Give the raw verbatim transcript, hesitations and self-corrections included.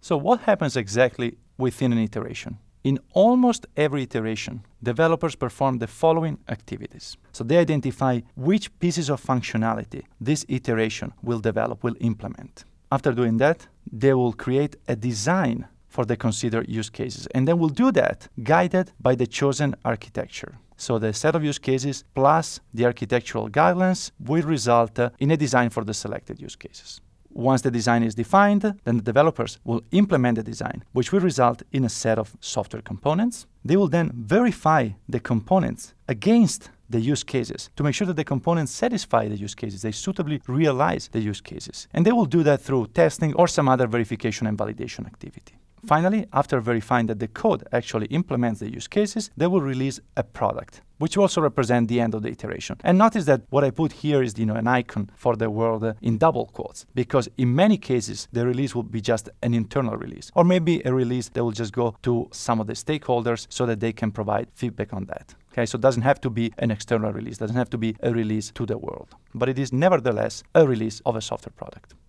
So what happens exactly within an iteration? In almost every iteration, developers perform the following activities. So they identify which pieces of functionality this iteration will develop, will implement. After doing that, they will create a design for the considered use cases, and then will do that guided by the chosen architecture. So the set of use cases plus the architectural guidelines will result uh, in a design for the selected use cases. Once the design is defined, then the developers will implement the design, which will result in a set of software components. They will then verify the components against the use cases to make sure that the components satisfy the use cases, they suitably realize the use cases. And they will do that through testing or some other verification and validation activity. Finally, after verifying that the code actually implements the use cases, they will release a product, which will also represent the end of the iteration. And notice that what I put here is, you know, an icon for the world uh, in double quotes, because in many cases, the release will be just an internal release, or maybe a release that will just go to some of the stakeholders so that they can provide feedback on that. Okay, so it doesn't have to be an external release, doesn't have to be a release to the world, but it is nevertheless a release of a software product.